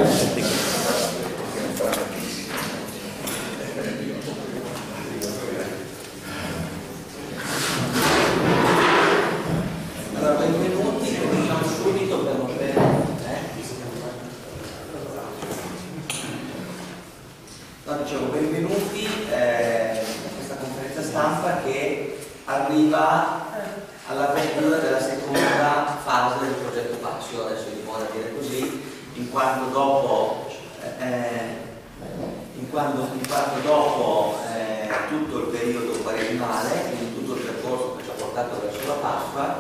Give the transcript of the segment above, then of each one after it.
Allora, benvenuti, cominciamo subito per non perdere. No, dicevo, benvenuti a questa conferenza stampa che arriva all'apertura della seconda fase del progetto Passio, adesso è di moda dire così, in quanto dopo tutto il periodo quaresimale, quindi tutto il percorso che ci ha portato verso la Pasqua,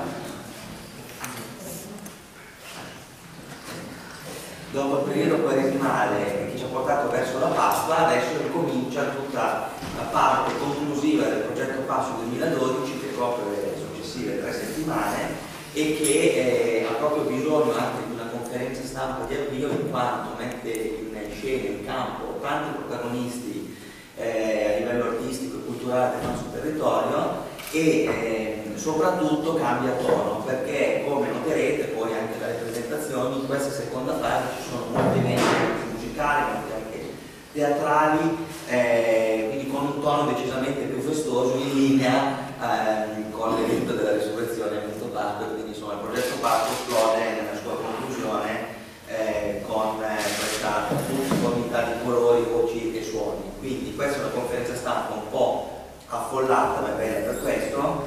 dopo il periodo quaresimale che ci ha portato verso la Pasqua, adesso ricomincia tutta la parte conclusiva del progetto Passio 2012 che copre le successive 3 settimane e che ha proprio bisogno anche di una conferenza stampa di avvio, in quanto mette in scena, in campo, tanti protagonisti a livello artistico e culturale del nostro territorio e soprattutto cambia tono, perché come noterete poi anche dalle presentazioni, in questa seconda fase ci sono molti eventi musicali, molti anche teatrali, quindi con un tono decisamente più festoso, in linea con l'evento della risurrezione a Monte Pasqua. Quindi insomma il progetto Pasqua esplode nella sua conclusione con questa uniformità di colori, voci e suoni. Quindi questa è una conferenza stampa un po' affollata, ma è bella per questo,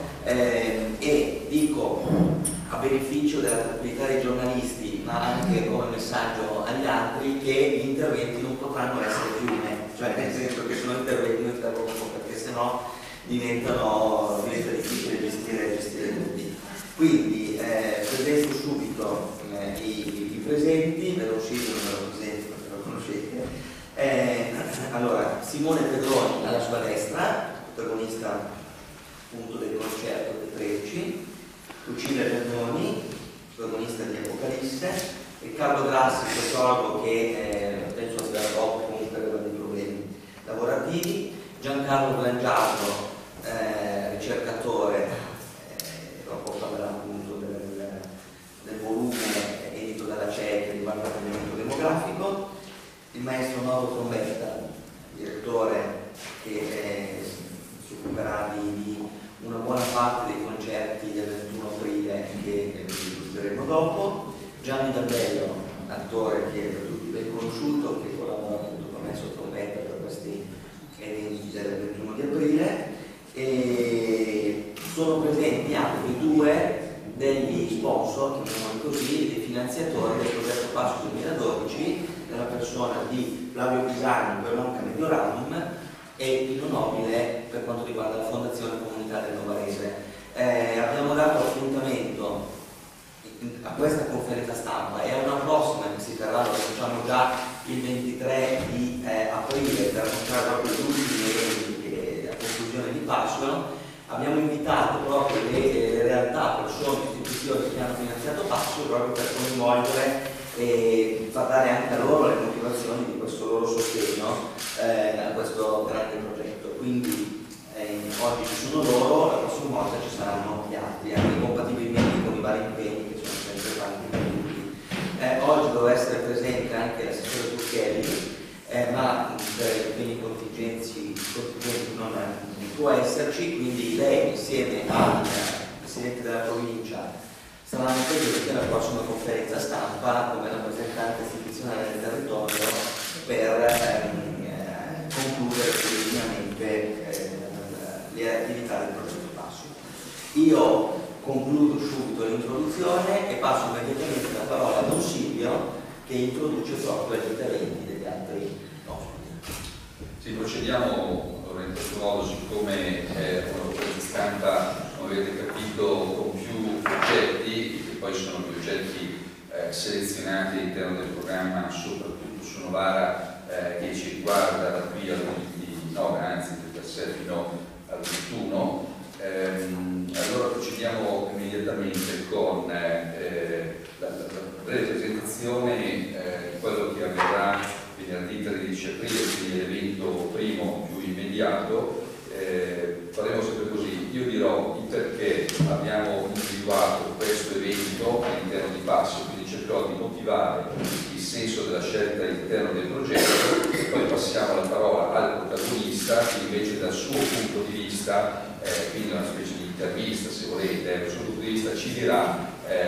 e dico a beneficio della tranquillità dei giornalisti, ma anche come messaggio agli altri, che gli interventi non potranno essere fiume, cioè nel senso che sono interventi io interrompo, perché sennò diventa difficile gestire tutti. Quindi presento subito i presenti, ve lo scelgo, non ve lo presento perché lo conoscete. Allora, Simone Pedroni alla sua destra, protagonista appunto del concerto del 13, Lucilla Giannoni, protagonista di Apocalisse, Riccardo Grassi, sociologo che penso abbia comunque dei problemi lavorativi, Giancarlo Blangiardo, ricercatore, dopo parlerà appunto del volume edito dalla CEC riguardo al cambiamento demografico, il maestro Mauro Trombetta, direttore che si occuperà di una buona parte dei concerti del 21 aprile che vi illustreremo dopo, Gianni D'Abello, attore che è tutti ben conosciuto, che collabora appunto con il maestro Trombetta per questi eventi del 21 di aprile, e sono presenti anche 2 degli sponsor, chiamiamoli così, dei finanziatori del progetto Passio 2012, nella persona di Flavio Pisani per l'Onca Medioranum e Pino Nobile per quanto riguarda la Fondazione Comunità del Novarese. Abbiamo dato appuntamento a questa conferenza stampa e a una prossima che si terrà, lo facciamo già il 23 di aprile, per annunciare proprio gli ultimi eventi a conclusione di Passio. Abbiamo invitato proprio le realtà, persone, istituzioni che hanno finanziato Passio proprio per coinvolgere e far dare anche a loro le motivazioni di questo loro sostegno a questo grande progetto. Quindi oggi ci sono loro, la prossima volta ci saranno gli altri, anche compatibilmente con i vari impegni che sono sempre tanti per tutti. Oggi doveva essere presente anche l'assessore Turchelli, ma per impegni contingenti non può esserci, quindi lei insieme al Presidente della provincia saranno presenti alla prossima conferenza stampa come rappresentante istituzionale del territorio per concludere definitivamente le attività del progetto Passio. Io concludo subito l'introduzione e passo immediatamente la parola a Don Silvio che introduce proprio gli interventi degli altri ospiti. Sì, procediamo in questo modo, siccome è una conferenza stampa, come avete capito, con più oggetti, che poi sono gli oggetti selezionati all'interno del programma, soprattutto su Novara, che ci riguarda da qui al 29, anzi dal 7 fino al 21. Allora procediamo immediatamente con la breve presentazione di quello che avverrà venerdì 13 aprile, quindi l'evento primo più immediato. Faremo sempre così, io dirò il perché abbiamo individuato questo evento all'interno di Passio, quindi cercherò di motivare il senso della scelta scelta all'interno del progetto, e poi passiamo la parola al protagonista che invece dal suo punto di vista, quindi una specie di intervista se volete, dal suo punto di vista ci dirà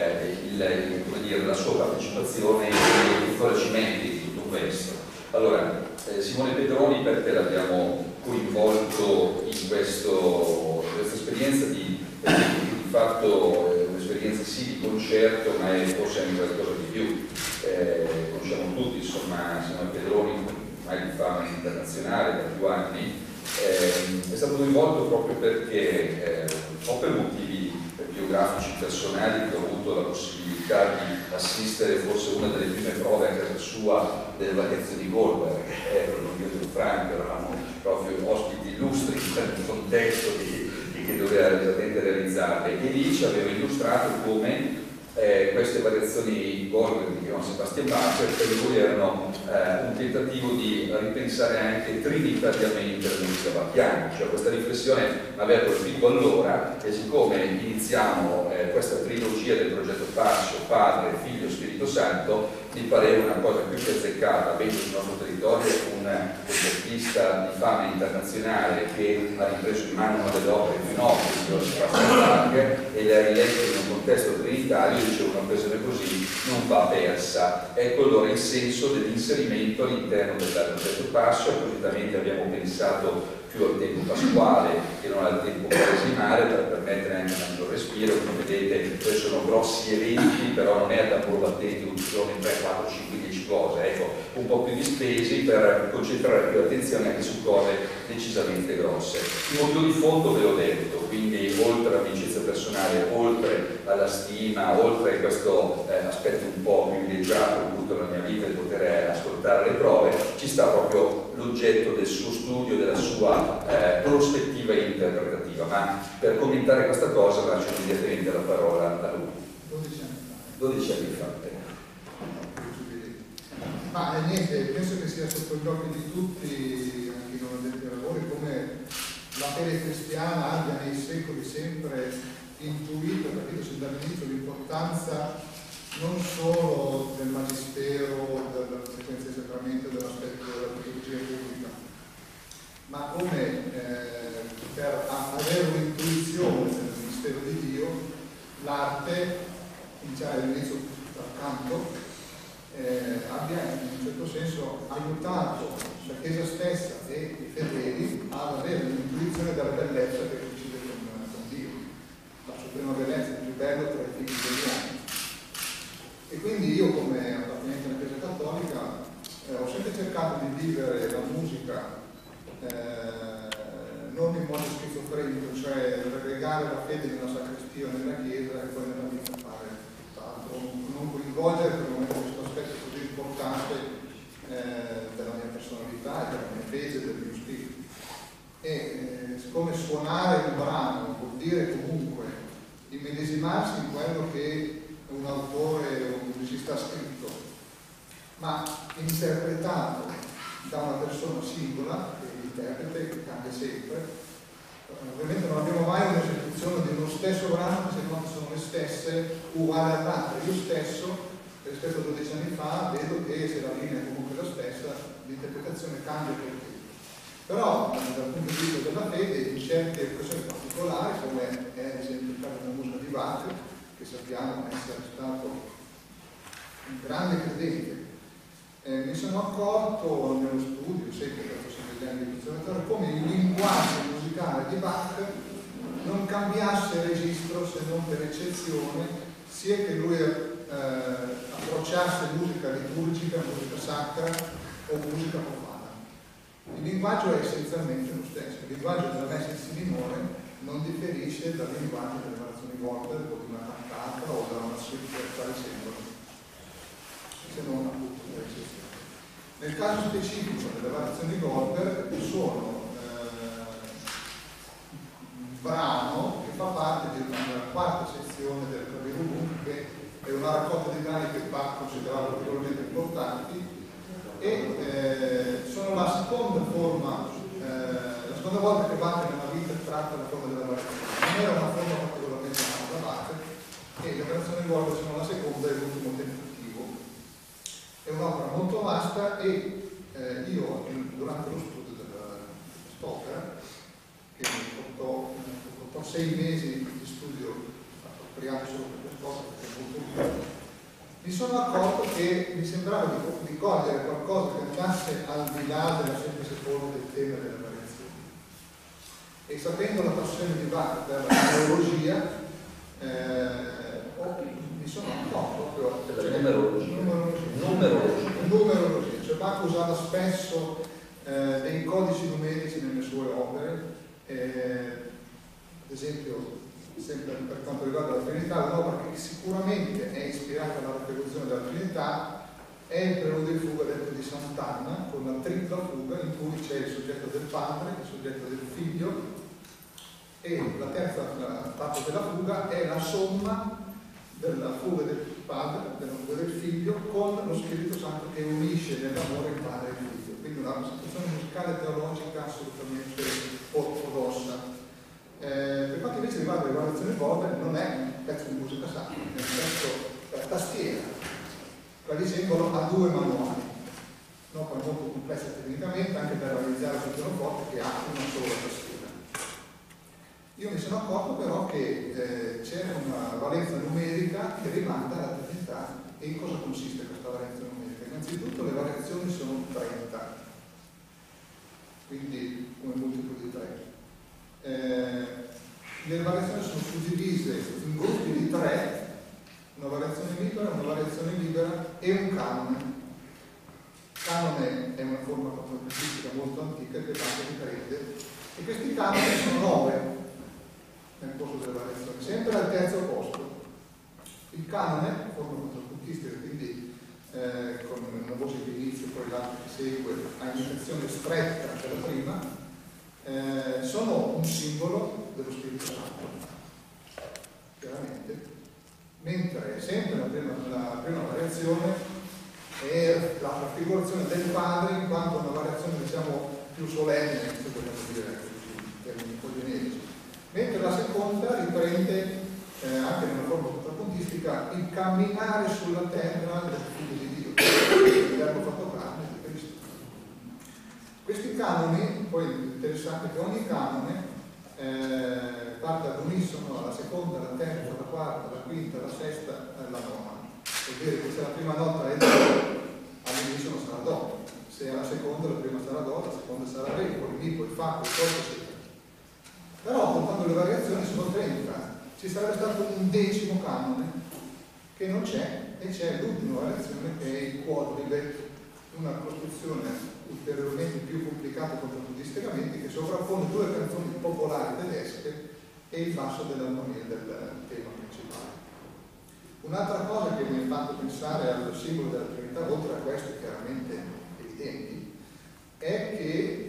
la sua partecipazione e i riconoscimenti di tutto questo. Allora, Simone Pedroni, perché l'abbiamo coinvolto in questa esperienza di fatto un'esperienza sì di concerto, ma è forse anche qualcosa di più. Conosciamo tutti, insomma, Simone Pedroni, ormai di fama internazionale da più anni, è stato coinvolto proprio perché, o per motivi biografici personali, che ho avuto la possibilità di assistere forse una delle prime prove a casa sua delle variazioni di Goldberg, io e Franco eravamo proprio ospiti illustri in un contesto che doveva esattamente realizzare, e lì ci aveva illustrato come queste variazioni Goldberg di Johann Sebastian Bach per lui erano un tentativo di ripensare anche trinitariamente la musica bacchiana, cioè questa riflessione aveva colpito allora, e siccome iniziamo questa trilogia del progetto Passio, Padre, Figlio, Spirito Santo, mi pareva una cosa più che azzeccata, avendo sul nostro territorio un concertista di fama internazionale che ha ripreso in mano una delle opere più nobili di Johann Sebastian Bach e le ha rilette in un contesto trinitario, dicevo, un'occasione così non va persa. Ecco allora il senso dell'inserimento all'interno del progetto Passio. Appositamente abbiamo pensato più al tempo pasquale che non al tempo quaresimale, per permettere anche un altro respiro. Come vedete sono grossi eventi, però non è da puro battente un giorno in 3, 4, 5, 10 cose, ecco, un po' più di spesi per concentrare più attenzione anche su cose decisamente grosse. Il motivo di fondo ve l'ho detto, quindi oltre all'amicizia personale, oltre alla stima, oltre a questo aspetto un po' privilegiato avuto nella mia vita di poter ascoltare le prove, ci sta proprio l'oggetto del suo studio, della sua prospettiva interpretativa. Ma per commentare questa cosa lascio immediatamente la parola a lui. 12 anni fa. Ma niente, penso che sia sotto gli occhi di tutti, anche i non addetti ai lavori, come la fede cristiana abbia nei secoli sempre intuito, capito sin dall'inizio, l'importanza non solo del magistero, della sequenza dei sacramenti, dell'aspetto della liturgia pubblica, ma come per avere un'intuizione del mistero di Dio, l'arte, iniziare all'inizio dal canto, abbia in un certo senso aiutato la Chiesa stessa e i fedeli ad avere un'intuizione della bellezza che coincide con Dio, la suprema bellezza, il più bello tra i figli degli uomini. E quindi io, come appartenente alla Chiesa Cattolica, ho sempre cercato di vivere la musica non in modo schizofrenico, cioè relegare la fede nella sacrestia o nella Chiesa e poi nella vita fare tutt'altro, non coinvolgere per il momento questo aspetto così importante della mia personalità e della mia fede e del mio spirito. E siccome suonare un brano vuol dire comunque immedesimarsi in quello che un autore o un musicista ha scritto, ma interpretato da una persona singola, che interprete, che cambia sempre. Ovviamente non abbiamo mai un'esecuzione di uno stesso brano, se no sono le stesse uguali all'altra. Io stesso, rispetto a 12 anni fa, vedo che se la linea è comunque la stessa, l'interpretazione cambia per tutti. Però dal punto di vista della fede, in certe occasioni particolari, come è ad esempio il caso della musica di Bach, che sappiamo essere stato un grande credente, mi sono accorto nello studio, sempre perché sono degli anni di conservatore, come il linguaggio musicale di Bach non cambiasse registro se non per eccezione, sia che lui approcciasse musica liturgica, musica sacra o musica profana. Il linguaggio è essenzialmente lo stesso. Il linguaggio della messa in si minore non differisce dal linguaggio delle variazioni Goldberg o di una cantata o da una suite quale sembrano, se non appunto l'eccezione. Nel caso specifico delle variazioni Goldberg sono un brano che fa parte di una quarta sezione del Clavier, che è una raccolta di brani che Bach considerava particolarmente importanti, e sono la seconda forma, la seconda volta che Bach nella vita tratta la forma della variazione. Non era una forma particolarmente amata da Bach, e le variazioni Goldberg sono la seconda e l'ultimo tentativo. È un'opera molto vasta, basta, e io durante lo studio della quest'opera, che mi portò 6 mesi di studio appropriati solo per quest'opera, perché è molto lungo, mi sono accorto che mi sembrava di cogliere qualcosa che andasse al di là della semplice forma del tema della variazione. E sapendo la passione di Bach per la neurologia, mi sono accorto proprio della numerologia. Cioè Bach usava spesso dei codici numerici nelle sue opere, ad esempio, sempre per quanto riguarda la Trinità, un'opera che sicuramente è ispirata alla raffigurazione della Trinità è il Preludio e Fuga detto di Sant'Anna, con la tripla fuga in cui c'è il soggetto del padre, il soggetto del figlio, e la terza parte della fuga è la somma della fuga del padre, della fuga del figlio, con lo Spirito Santo che unisce nell'amore il padre e il figlio. Quindi una situazione musicale teologica assolutamente ortodossa. Per quanto invece riguarda le variazioni Bober, non è un pezzo di musica sacra, è un pezzo per tastiera, clavicembalo a 2 manuali, un'opera molto complessa tecnicamente, anche per realizzare sul pianoforte che ha una sola tastiera. Io mi sono accorto però che c'è una valenza numerica che rimanda alla Trinità. E in cosa consiste questa valenza numerica? Innanzitutto le variazioni sono 30, quindi come multiplo di 3. Le variazioni sono suddivise in gruppi di 3, una variazione libera e un canone. Canone è una forma controcantistica molto antica che Bach riprende, e questi canoni sono 9 nel corso delle variazioni, sempre al terzo posto. Il canone, forma controcantistica, quindi con una voce di inizio, poi l'altra che segue, a imitazione stretta della prima, sono un simbolo dello Spirito Santo, chiaramente, mentre sempre la prima variazione è la raffigurazione del Padre in quanto una variazione diciamo più solenne, se vogliamo dire in termini un po' generici, mentre la seconda riprende anche nella forma contrappuntistica il camminare sulla terra del Figlio di Dio, il Verbo fatto carne di Cristo. Questi canoni, poi è interessante che ogni canone parte all'unisono, alla seconda, alla terza, alla quarta, alla quinta, alla sesta e alla nona. Vuol dire che se la prima nota è Do, all'unisono sarà Do, se alla seconda la prima sarà Do, la seconda sarà Re, poi Mi, poi Fa, poi Sol, eccetera. Però contando le variazioni sono 30, ci sarebbe stato un 10° canone che non c'è, e c'è l'ultima variazione che è il quadrivet, una costruzione ulteriormente più complicata contrappuntisticamente che sovrappone 2 canzoni popolari tedesche e il basso dell'armonia del tema principale. Un'altra cosa che mi ha fatto pensare al simbolo della Trinità, oltre a queste chiaramente evidenti, è che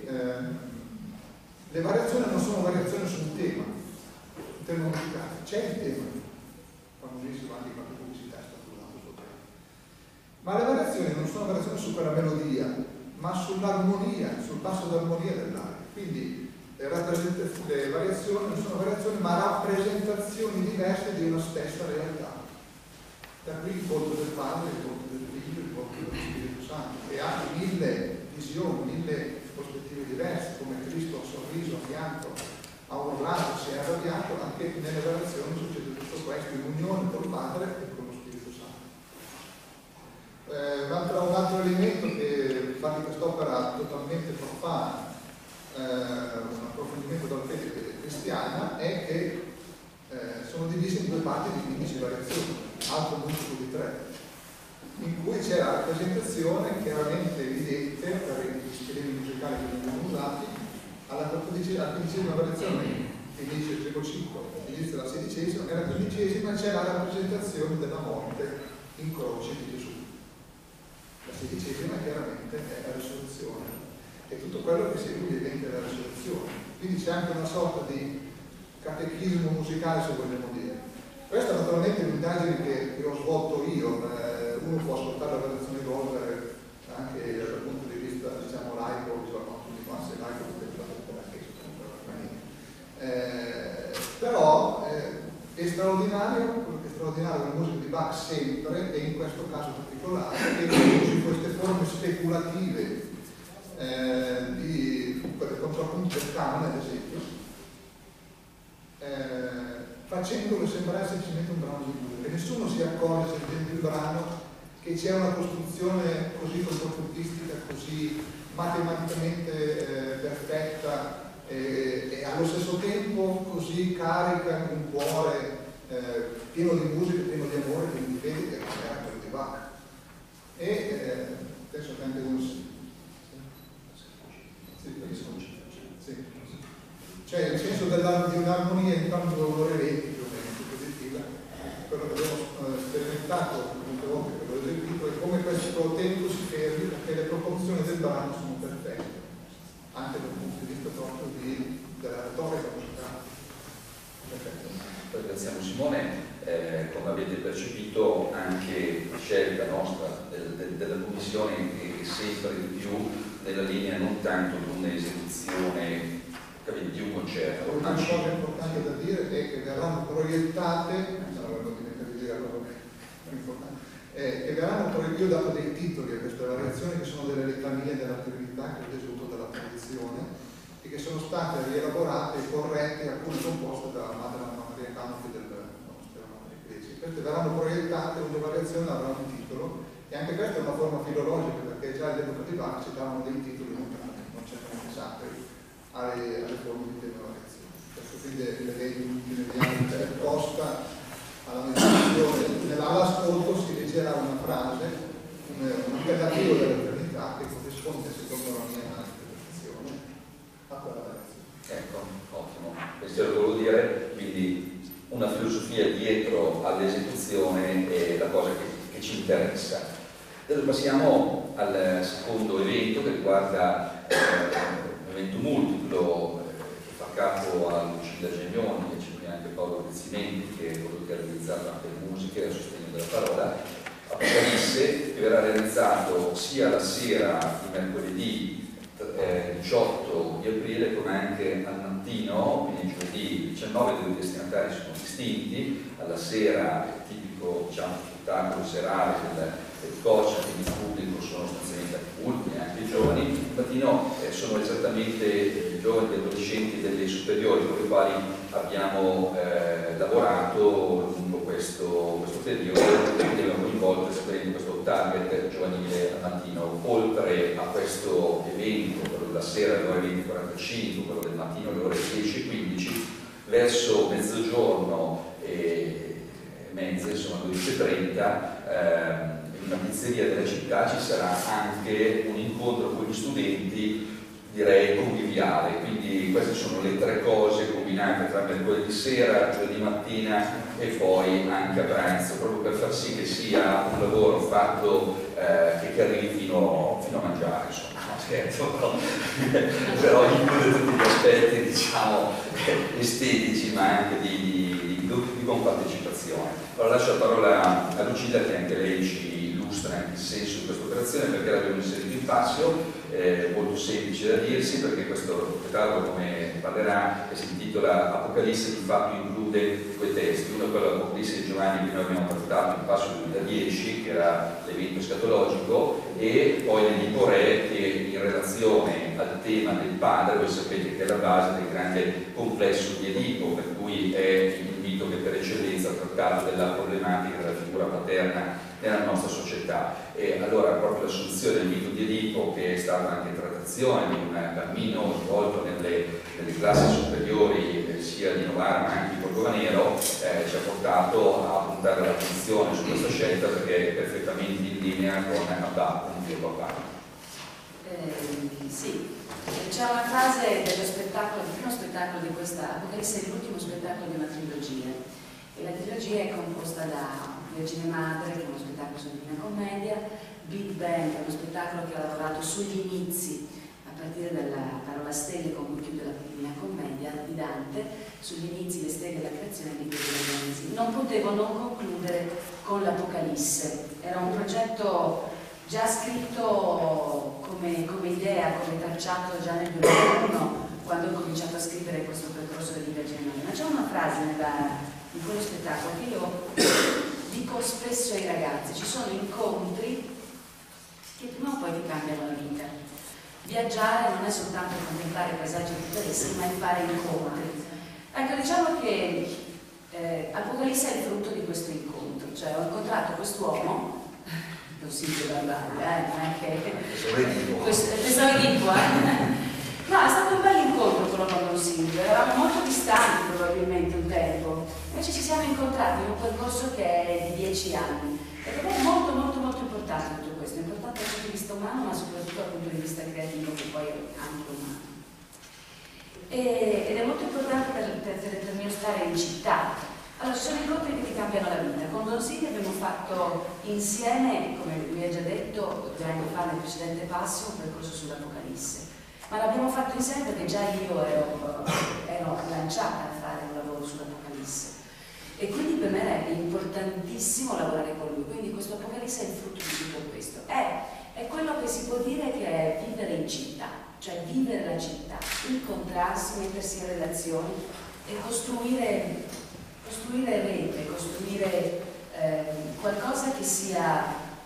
le variazioni non sono variazioni su un tema musicale, c'è il tema, famosissimo anche quante pubblicità è stato usato sul tema. Ma le variazioni non sono variazioni su quella melodia, ma sull'armonia, sul passo d'armonia dell'aria. Quindi le variazioni non sono variazioni, ma rappresentazioni diverse di una stessa realtà. Da qui il volto del Padre, il volto del Figlio, il volto dello Spirito Santo, e anche 1000 visioni, 1000 prospettive diverse, come Cristo ha sorriso, a fianco, ha urlato, si è arrabbiato. Anche nelle variazioni succede tutto questo, in unione col Padre e con lo Spirito Santo. Un altro elemento che fa di quest'opera totalmente profana un approfondimento della fede cristiana è che sono divise in 2 parti di 15 variazioni, altro multiplo di 3, in cui c'è la rappresentazione chiaramente evidente per gli schemi musicali che vengono usati alla 15ª variazione, che inizia il secolo V, inizia la 16ª, e alla 15ª c'è la rappresentazione della morte in croce di Gesù. La 16ª chiaramente è la risurrezione e tutto quello che segue gli eventi della risurrezione. Quindi c'è anche una sorta di catechismo musicale, se vogliamo dire. Questa naturalmente è un'indagine che ho svolto io. Uno può ascoltare la variazione di Bober anche dal punto di vista, diciamo, laico, diciamo, tutti quanti laico, però è straordinario, quello che è straordinario nella musica di Bach sempre, e in questo caso particolare, che usi queste forme speculative di contrappunto del canone, ad esempio, facendolo sembrare semplicemente un brano di musica. Nessuno si accorge, se legge il brano, che c'è una costruzione così contrappuntistica, così matematicamente perfetta e allo stesso tempo così carica un cuore pieno di musica, pieno di amore, pieno di fede, che era quello di Bach. E penso che anche uno cioè il senso di un'armonia in tanto dolore più o meno positiva, quello che abbiamo sperimentato molte volte, quello dell'esercito, è come questo tempo si fermi, perché le proporzioni del brano sono perfette, anche dal punto di vista proprio della retorica musicale. Perfetto. Ringraziamo Simone. Come avete percepito, anche la scelta nostra della commissione è sempre di più nella linea non tanto di un'esecuzione di un concerto. Una cosa importante da dire è che verranno proiettate, che verranno io ho dato dei titoli a queste variazioni che sono delle letanie della Trinità, che ho ricevuto dalla tradizione, e che sono state rielaborate e corrette, alcune composte da Maria Canopy della Iglesia. Queste verranno proiettate, ogni variazione avrà un titolo, e anche questa è una forma filologica, perché già all'epoca di Bach ci davano dei titoli non certamente sacri alle forme di variazione. Quindi negli anni posta alla meditazione, all'ascolto si leggerà una frase, un appellativo della Trinità che corrisponde, secondo la mia interpretazione, a quella variazione. Ecco, ottimo. Questo lo volevo dire, quindi una filosofia dietro all'esecuzione è la cosa che ci interessa. Adesso passiamo al secondo evento che riguarda un evento multiplo che fa capo a Lucinda Genioni, e c'è qui anche Paolo Rizzimenti che è quello che ha realizzato anche le musiche a sostegno della parola, Apocalisse, che verrà realizzato sia la sera di mercoledì 18 di aprile come anche al mattino, quindi giovedì 19, dove i destinatari sono distinti. Alla sera il tipico spettacolo serale del coach, quindi il pubblico sono sostanzialmente adulti, anche i giovani. Il mattino sono esattamente i giovani, gli adolescenti delle superiori con i quali abbiamo lavorato lungo questo periodo, e abbiamo coinvolto esattamente questo target giovanile al mattino. Oltre a questo evento, quello della sera alle ore 20:45, quello del mattino alle ore 10:15, verso mezzogiorno e mezza, insomma 12:30, in una pizzeria della città ci sarà anche un incontro con gli studenti, direi conviviale. Quindi queste sono le tre cose combinate tra mercoledì sera, giovedì mattina e poi anche a pranzo, proprio per far sì che sia un lavoro fatto che arrivi fino a mangiare, insomma. No, scherzo, però include tutti gli aspetti, diciamo, estetici, ma anche di compartecipazione. Allora lascio la parola a Lucinda, che anche lei ci illustra anche il senso di questa operazione, perché l'abbiamo inserito in Passio, molto semplice da dirsi, perché questo spettacolo, come parlerà, si intitola Apocalisse, di fatto include due testi. Uno è quello dell'Apocalisse di Giovanni, che noi abbiamo trattato in Passio 2010, che era l'evento escatologico, e poi l'Edipo Re, che in relazione al tema del padre, voi sapete che è la base del grande complesso di Edipo, per cui è il mito che per eccellenza ha trattato della problematica della figura paterna nella nostra società. E allora proprio la soluzione del mito di Edipo, che è stata anche trattazione di un cammino svolto nelle classi superiori sia di Novara ma anche di Borgomanero, ci ha portato a puntare l'attenzione su questa scelta, perché è perfettamente in linea con Abba, un Dio papà. Sì, c'è una fase dello spettacolo, il primo spettacolo di questa Apocalisse, è l'ultimo spettacolo di una trilogia, e la trilogia è composta da Vergine Madre, che è uno spettacolo sulla Divina Commedia, Big Bang, che è uno spettacolo che ha lavorato sugli inizi, a partire dalla parola stelle con cui chiude la Divina Commedia di Dante, sugli inizi, le stelle della creazione di Genesi. Non potevo non concludere con l'Apocalisse, era un progetto già scritto come idea, come tracciato già nel 2001, quando ho cominciato a scrivere questo percorso di Vergine Maria. Ma c'è una frase in quello spettacolo che io dico spesso ai ragazzi: ci sono incontri che prima o poi che cambiano la vita. Viaggiare non è soltanto contemplare paesaggi pittoreschi, ma è fare incontri. Ecco, diciamo che Apocalisse è il frutto di questo incontro, cioè ho incontrato quest'uomo, non si può parlare, non è che... Questo Edipo, No, è stato un bel incontro quello con Don Silvio, eravamo molto distanti probabilmente un tempo, invece ci siamo incontrati in un percorso che è di 10 anni. E per me è molto molto molto importante tutto questo, è importante dal punto di vista umano, ma soprattutto dal punto di vista creativo, che poi è anche umano. Ed è molto importante per il mio stare in città. Allora, ci sono incontri che ti cambiano la vita. Con Don Silvio abbiamo fatto insieme, come lui ha già detto 2 anni fa nel precedente passo, un percorso sull'Apocalisse. Ma l'abbiamo fatto insieme perché già io ero lanciata a fare un lavoro sull'Apocalisse. E quindi per me era importantissimo lavorare con lui. Quindi questo Apocalisse è il frutto di tutto questo. È quello che si può dire che è vivere in città, cioè vivere la città, incontrarsi, mettersi in relazioni e costruire rete, costruire qualcosa che sia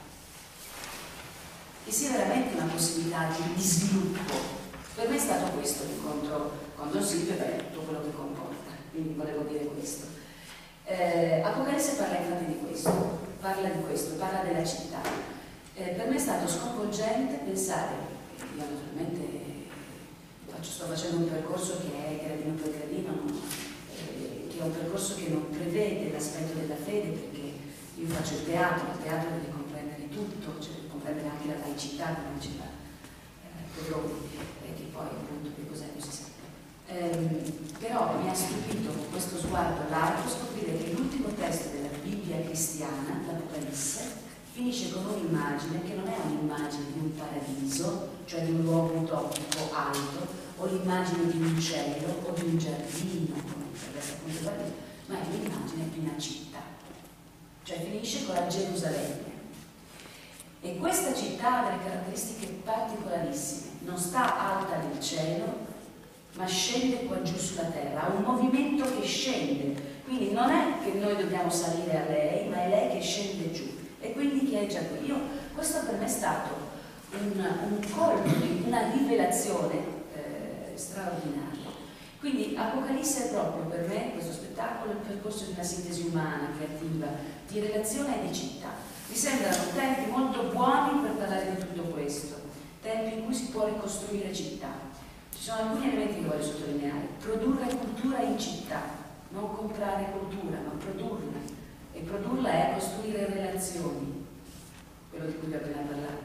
veramente una possibilità di sviluppo. Per me è stato questo l'incontro con Don Silvio e tutto quello che comporta, quindi volevo dire questo. Apocalisse parla infatti di questo, parla della città. Per me è stato sconvolgente pensare, io naturalmente sto facendo un percorso che è gradino per gradino, che è un percorso che non prevede l'aspetto della fede, perché io faccio il teatro deve comprendere tutto, cioè deve comprendere anche la laicità, come diceva Pedroni, che poi appunto che cos'è non si sa. Però mi ha stupito con questo sguardo largo scoprire che l'ultimo testo della Bibbia cristiana, l'Apocalisse, finisce con un'immagine che non è un'immagine di un paradiso, cioè di un luogo utopico alto, o l'immagine di un cielo o di un giardino, ma è un'immagine di una città, cioè finisce con la Gerusalemme. E questa città ha delle caratteristiche particolarissime, non sta alta nel cielo, ma scende qua giù sulla terra, ha un movimento che scende, quindi non è che noi dobbiamo salire a lei, ma è lei che scende giù, e quindi che è già qui. Questo per me è stato un colpo, una rivelazione straordinaria. Quindi Apocalisse è proprio per me, questo spettacolo, il percorso di una sintesi umana, creativa, di relazione e di città. Mi sembrano tempi molto buoni per parlare di tutto questo, tempi in cui si può ricostruire città. Ci sono alcuni elementi che voglio sottolineare: produrre cultura in città, non comprare cultura, ma produrla. E produrla è costruire relazioni, quello di cui vi ho appena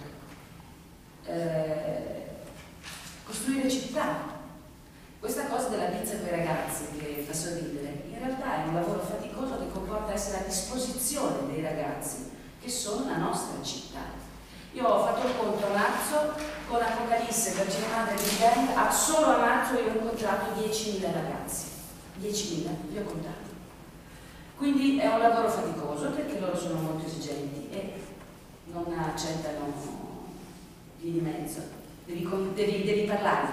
parlato. Costruire città. Questa cosa della pizza con i ragazzi che fa sorridere, in realtà è un lavoro faticoso che comporta essere a disposizione dei ragazzi, che sono la nostra città. Io ho fatto il conto a marzo con Apocalisse, Vergine Madre e Big Bang, solo a marzo io ho incontrato 10.000 ragazzi. 10.000, li ho contati. Quindi è un lavoro faticoso perché loro sono molto esigenti e non accettano vie di mezzo. Devi parlare.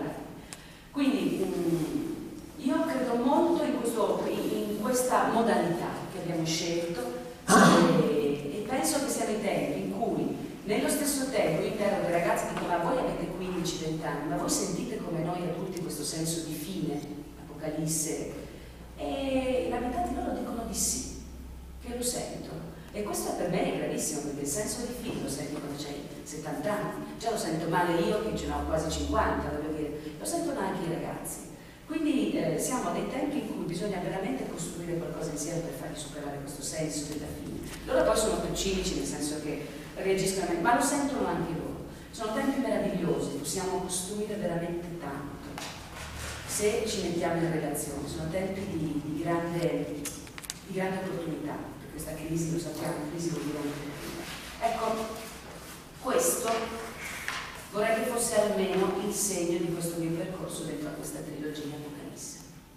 Quindi io credo molto in questa modalità che abbiamo scelto e penso che siano i tempi in cui nello stesso tempo io interrogo i ragazzi e dico: ma voi avete 15-20 anni, ma voi sentite come noi adulti questo senso di fine, Apocalisse? E la metà di loro dicono di sì, che lo sentono. E questo per me è gravissimo, perché il senso di fine lo senti quando c'hai 70 anni, già lo sento male io che ce ne ho quasi 50, voglio dire, lo sentono anche i ragazzi. Quindi siamo a dei tempi in cui bisogna veramente costruire qualcosa insieme per fargli superare questo senso della fine. Loro poi sono più cinici, nel senso che reagiscono a me, ma lo sentono anche loro. Sono tempi meravigliosi, possiamo costruire veramente tanto se ci mettiamo in relazione. Sono tempi di grande opportunità, per questa crisi, lo sappiamo, crisi vuol dire opportunità. Ecco, questo vorrei che fosse almeno il segno di questo mio percorso dentro a questa trilogia Apocalisse.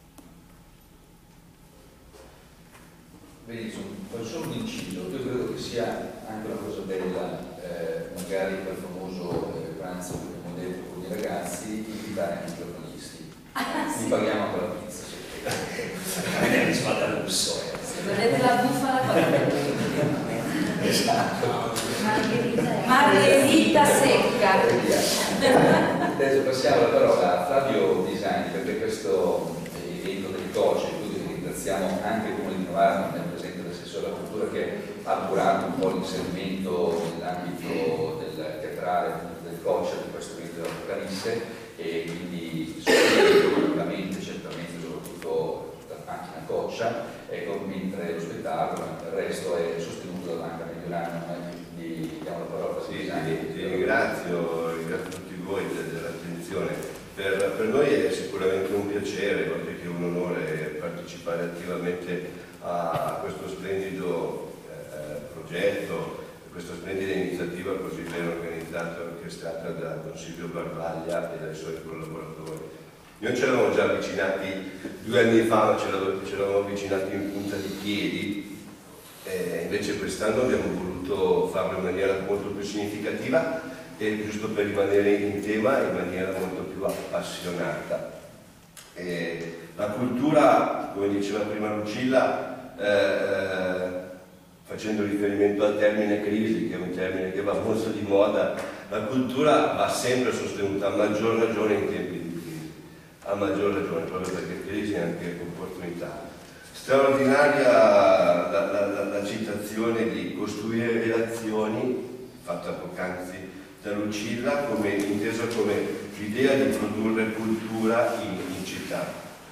Benissimo, faccio solo un inciso. Io credo che sia anche una cosa bella, magari quel famoso pranzo che abbiamo detto con i ragazzi, invitare anche i protagonisti. Li paghiamo per la pizza, magari si va da lusso. Se vedete la bufala, esatto. Margherita secca. Adesso passiamo la parola a Flavio Pisani, perché questo evento del COCE, quindi ringraziamo anche il Comune di Novara, come è presente l'assessore alla cultura, che ha curato un po' l'inserimento nell'ambito del teatrale del COCE di questo evento della Canisse, e quindi sicuramente, certamente, soprattutto da macchina Coccia, mentre lo spettacolo, il resto è sostenuto dalla Banca Mediolana. Quindi diamo la parola a Pisani. Ringrazio tutti voi dell'attenzione. Per noi è sicuramente un piacere, oltre che un onore, partecipare attivamente a questo splendido progetto, questa splendida iniziativa così ben organizzata e orchestrata da Don Silvio Barbaglia e dai suoi collaboratori. Noi ci eravamo già avvicinati 2 anni fa, ma ci eravamo avvicinati in punta di piedi, invece quest'anno abbiamo voluto farlo in maniera molto più significativa e, giusto per rimanere in tema, in maniera molto più appassionata. La cultura, come diceva prima Lucilla, facendo riferimento al termine crisi, che è un termine che va molto di moda, la cultura va sempre sostenuta, a maggior ragione in tempi di crisi, a maggior ragione, proprio perché crisi è anche opportunità. Straordinaria la citazione di costruire relazioni, fatta poc'anzi da Lucilla, intesa come l'idea di produrre cultura in città.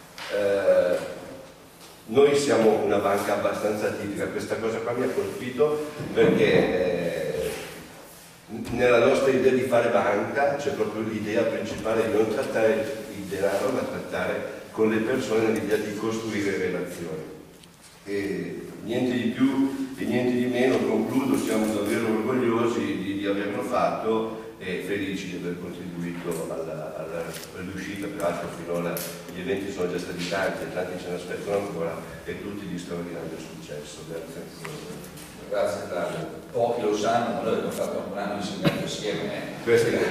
Noi siamo una banca abbastanza tipica, questa cosa qua mi ha colpito perché nella nostra idea di fare banca c'è proprio l'idea principale di non trattare il denaro, ma trattare con le persone, nell'idea di costruire relazioni. E niente di più e niente di meno, concludo, siamo davvero orgogliosi di averlo fatto e felici di aver contribuito alla riuscita. Peraltro finora gli eventi sono già stati tanti e tanti ce ne aspettano ancora, e tutti di straordinario successo. Grazie ancora. Grazie Flavio. Pochi lo sanno, ma noi abbiamo fatto un anno di insegnamento assieme. Questo è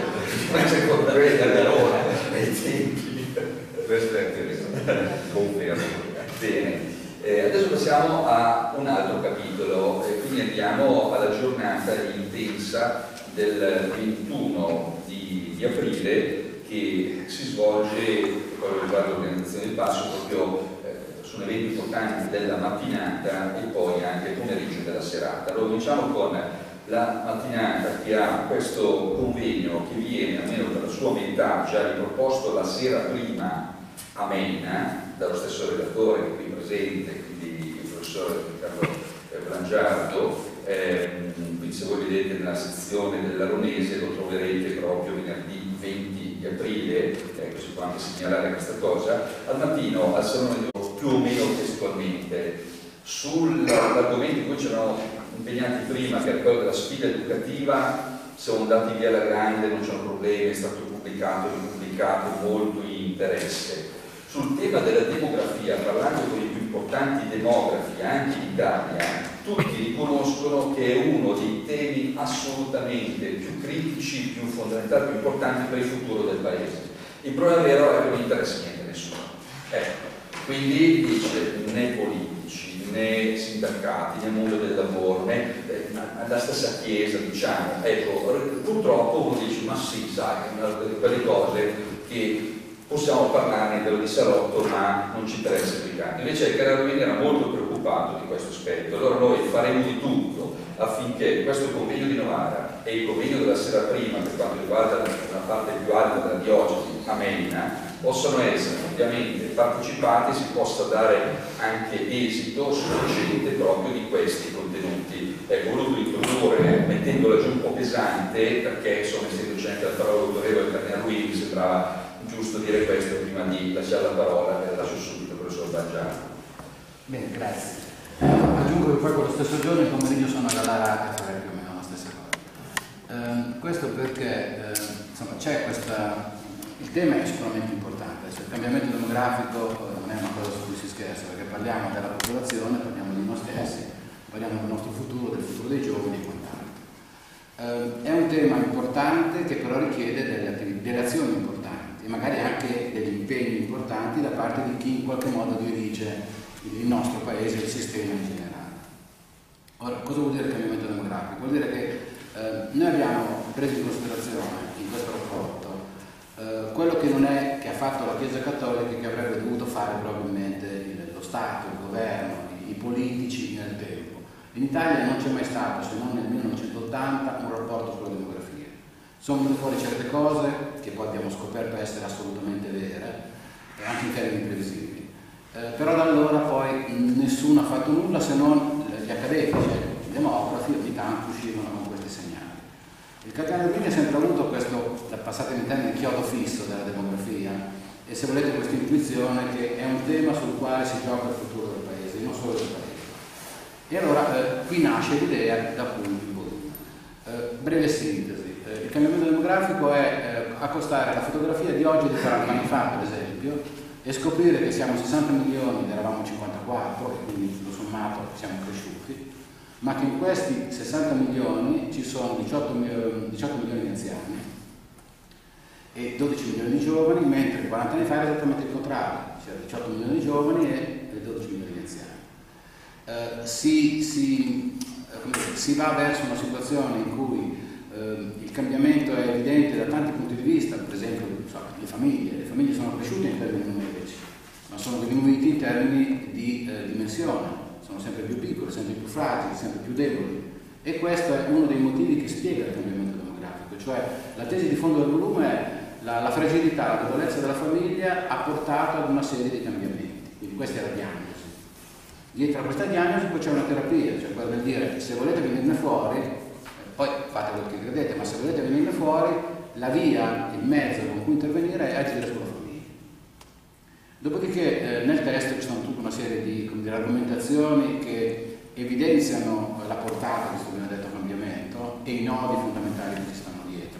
anche vero, confermo. Bene. Adesso passiamo a un altro capitolo, quindi andiamo alla giornata intensa del 21 di aprile, che si svolge, proprio riguardo l'organizzazione del passo, proprio su eventi importanti della mattinata e poi anche il pomeriggio della serata. Allora cominciamo con la mattinata, che ha questo convegno che viene, almeno per la sua metà, già riproposto la sera prima a Mena, dallo stesso relatore che è qui presente, quindi il professor Riccardo Brangiardo. Quindi se voi vedete nella sezione dell'Aronese lo troverete proprio venerdì 20 di aprile, si può anche segnalare questa cosa, al mattino al Salone più o meno testualmente sull'argomento in cui ci eravamo impegnati prima, che era quello della sfida educativa. Siamo andati via alla grande, non c'erano problemi, è stato pubblicato, ripubblicato, molto interesse. Sul tema della demografia, parlando con i più importanti demografi anche in Italia, tutti riconoscono che è uno dei temi assolutamente più critici, più fondamentali, più importanti per il futuro del Paese. Il problema vero è che non interessa niente a nessuno. Quindi dice, né politici, né sindacati, né mondo del lavoro, né la stessa Chiesa, diciamo. Ecco, purtroppo uno dice, ma sì, sai, quelle cose che possiamo parlarne dello di Salotto, ma non ci interessa più tanto. Invece Carabini era molto preoccupato di questo aspetto. Allora noi faremo di tutto affinché questo convegno di Novara e il convegno della sera prima, per quanto riguarda la parte più alta della diocesi, a Mena, possano essere ovviamente partecipati, si possa dare anche esito sufficiente proprio di questi contenuti. Ho voluto introdurre mettendola giù un po' pesante, perché insomma, essendo docente della parola autorevole Cardinale Luigi, mi sembrava giusto dire questo prima di lasciare la parola, e lascio subito il professor Baggiano. Bene, grazie. Aggiungo che poi quello stesso giorno, il pomeriggio, sono alla Lara a fare più o meno la stessa cosa. Questo perché insomma, c'è questa. Il tema è sicuramente importante, cioè, il cambiamento demografico non è una cosa su cui si scherza, perché parliamo della popolazione, parliamo di noi stessi, parliamo del nostro futuro, del futuro dei giovani e quant'altro. È un tema importante che però richiede delle azioni importanti e magari anche degli impegni importanti da parte di chi in qualche modo dirige il nostro paese e il sistema in generale. Ora, cosa vuol dire il cambiamento demografico? Vuol dire che Noi abbiamo preso in considerazione in questo rapporto quello che ha fatto la Chiesa Cattolica e che avrebbe dovuto fare probabilmente lo Stato, il governo, i politici nel tempo. In Italia non c'è mai stato, se non nel 1980, un rapporto sulla demografia. Sono venute fuori certe cose che poi abbiamo scoperto essere assolutamente vere, anche in termini previsibili. Però da allora poi nessuno ha fatto nulla se non gli accademici, i demografi ogni tanto uscivano con questi segnali. Il cardinale Ruini ha sempre avuto questo, passate in termini, chiodo fisso della demografia e se volete questa intuizione che è un tema sul quale si gioca il futuro del paese, non solo del paese. E allora qui nasce l'idea da cui il volume. Breve sintesi. Il cambiamento demografico è accostare la fotografia di oggi e di 40 anni fa, per esempio, e scoprire che siamo 60 milioni ed eravamo 54 e quindi lo sommato siamo cresciuti, ma che in questi 60 milioni ci sono 18 milioni di anziani e 12 milioni di giovani, mentre 40 anni fa era esattamente il contrario, c'era 18 milioni di giovani e 12 milioni di anziani. Si va verso una situazione in cui il cambiamento è evidente da tanti punti di vista, per esempio le famiglie sono cresciute in termini numerici, ma sono diminuite in termini di dimensione, sono sempre più piccole, sempre più fragili, sempre più deboli e questo è uno dei motivi che spiega il cambiamento demografico, cioè la tesi di fondo del volume è la fragilità, la debolezza della famiglia ha portato ad una serie di cambiamenti, quindi questa è la diagnosi. Dietro a questa diagnosi poi c'è una terapia, cioè quella del dire se volete venirne fuori, poi fate quello che credete, ma se volete venirne fuori, la via, il mezzo con cui intervenire è agire sulla famiglia. Dopodiché nel testo ci sono tutta una serie di argomentazioni che evidenziano la portata di questo benedetto cambiamento e i nodi fondamentali che ci stanno dietro.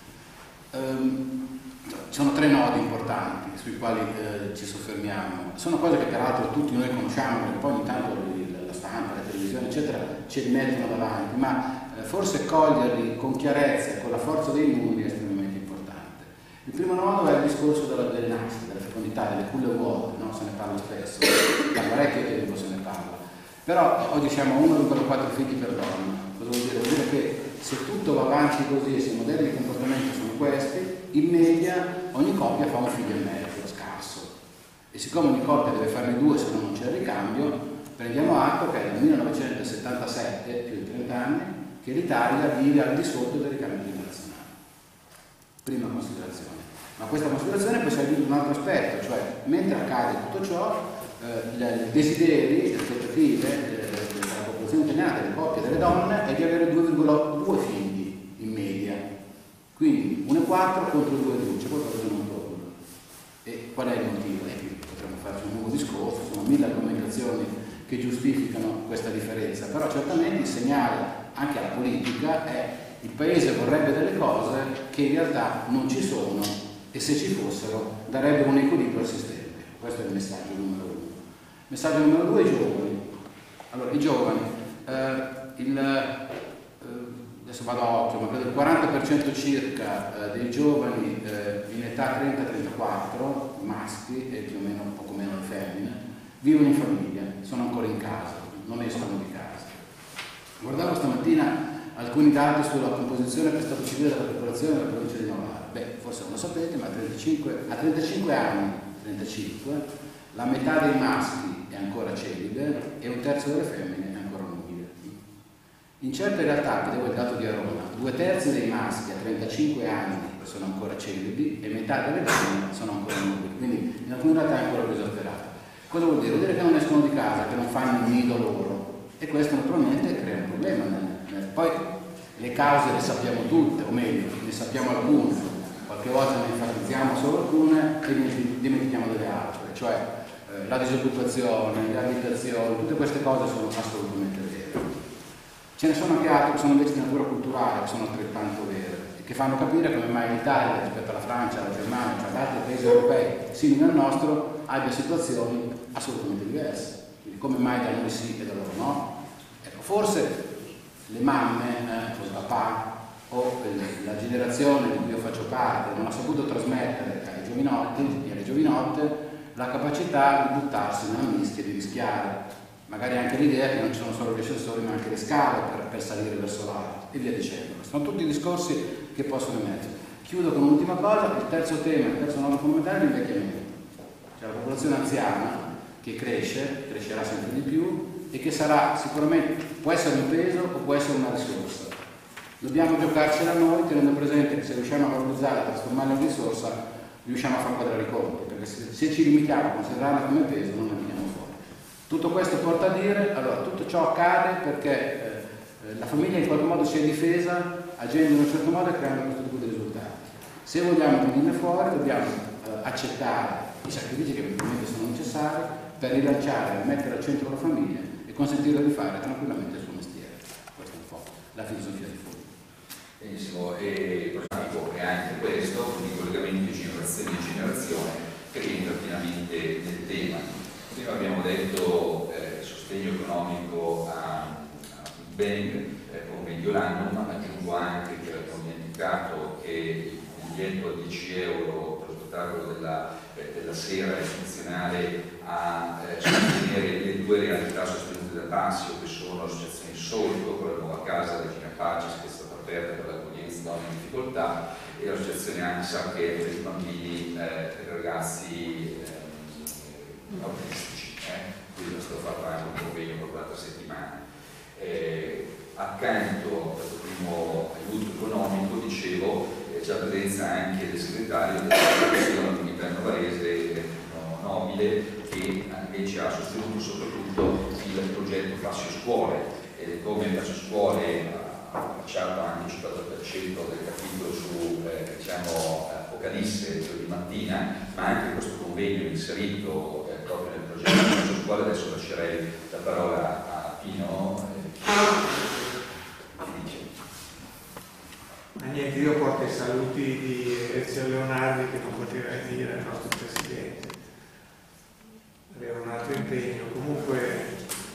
Ci sono 3 nodi importanti sui quali ci soffermiamo. Sono cose che peraltro tutti noi conosciamo, perché poi ogni tanto la stampa, la televisione, eccetera, ce li mettono davanti, ma forse coglierli con chiarezza e con la forza dei numeri è estremamente importante. Il primo nodo è il discorso delle nascite, della fecondità, delle culle vuote, no? Se ne parla spesso, da parecchio tempo se ne parla. Però oggi siamo a 1,4 figli per donna. Cosa vuol dire? Vuol dire che se tutto va avanti così e se i modelli di comportamento sono questi, in media ogni coppia fa un figlio e mezzo, scarso. E siccome ogni coppia deve farne 2 se no non c'è il ricambio, prendiamo atto che è dal 1977, più di 30 anni, che l'Italia vive al di sotto del ricambio generazionale. Prima considerazione. Ma questa considerazione poi si aggiunge un altro aspetto, cioè mentre accade tutto ciò, i desideri, le aspettative della popolazione italiana, delle coppie e delle donne è di avere 2,2 figli in media. Quindi 1,4 contro 2,2, c'è qualcosa che non torna. E qual è il motivo? Potremmo farci un nuovo discorso, sono 1000 argomentazioni che giustificano questa differenza, però certamente il segnale anche alla politica è il paese vorrebbe delle cose che in realtà non ci sono e se ci fossero darebbero un equilibrio al sistema. Questo è il messaggio numero 1. Messaggio numero 2, i giovani. Allora, i giovani, adesso vado a occhio, ma credo il 40% circa dei giovani in età 30-34, maschi e più o meno un poco meno le femmine, vivono in famiglia, sono ancora in casa, non escono di casa. Guardavo stamattina alcuni dati sulla composizione per stato civile della popolazione della provincia di Novara. Beh, forse non lo sapete, ma a 35 anni, 35, la metà dei maschi è ancora celibe e 1/3 delle femmine è ancora nubile. In certe realtà, vedevo il dato di Arona, 2/3 dei maschi a 35 anni sono ancora celibi e metà delle donne sono ancora nubili, quindi in alcune realtà è ancora più esasperato. Cosa vuol dire? Vuol dire che non escono di casa, che non fanno il nido loro e questo naturalmente crea un problema. Poi le cause le sappiamo tutte, o meglio, ne sappiamo alcune, qualche volta ne enfatizziamo solo alcune e ne dimentichiamo delle altre, cioè la disoccupazione, le abitazioni, tutte queste cose sono assolutamente vere. Ce ne sono anche altre che sono invece di natura culturale, che sono altrettanto vere e che fanno capire come mai l'Italia rispetto alla Francia, alla Germania, cioè ad altri paesi europei simili al nostro, abbia situazioni assolutamente diverse. Quindi come mai da noi sì e da loro no? Ecco, forse le mamme, o il papà, o la generazione di cui io faccio parte non ha saputo trasmettere ai giovinotti e alle giovinotte la capacità di buttarsi nella mischia, di rischiare, magari anche l'idea che non ci sono solo gli ascensori ma anche le scale per salire verso l'alto e via dicendo. Sono tutti discorsi che possono emergere. Chiudo con un'ultima cosa, il terzo tema, il terzo nodo fondamentale è l'invecchiamento, cioè la popolazione anziana che crescerà sempre di più e che sarà sicuramente, può essere un peso o può essere una risorsa. Dobbiamo giocarcela noi tenendo presente che se riusciamo a valorizzarla, a trasformarla in risorsa, riusciamo a far quadrare i conti, perché se ci limitiamo a considerarla come peso non ne veniamo fuori. Tutto questo porta a dire, allora, tutto ciò accade perché la famiglia in qualche modo si è difesa agendo in un certo modo e creando questo tipo di risultati. Se vogliamo venirne fuori dobbiamo accettare i sacrifici che evidentemente sono necessari per rilanciare, mettere al centro la famiglia e consentirle di fare tranquillamente il suo mestiere. Questa è un po' la filosofia di fondo. Benissimo, e è anche questo, i collegamenti di generazione in generazione, che rientra pienamente nel tema. Prima abbiamo detto sostegno economico a beni come Mediolanum, ma aggiungo anche che abbiamo dimenticato che il biglietto a 10 euro per lo spettacolo della sera è funzionale a sostenere le due realtà sostenute da Tassio, che sono l'associazione Solco con la nuova casa Regina Pacis che è stata aperta per l'accoglienza di donne in difficoltà, e l'associazione ANSA che è per i bambini e per i ragazzi autistici, quindi è stato fatto anche un convegno per 4 settimane. Accanto a questo primo aiuto economico, dicevo, c'è la presenza anche del segretario dell'associazione Comunità Novarese Nobile, che invece ha sostenuto soprattutto il progetto Passio Scuole, ed come Passio Scuole ha lasciato anche il 50% del capitolo su Apocalisse di mattina, ma anche questo convegno inserito proprio nel progetto Passio Scuole. Adesso lascerei la parola a Pino. Niente, io porto i saluti di Ezio Leonardi che non poteva venire, il nostro presidente, aveva un altro impegno. Comunque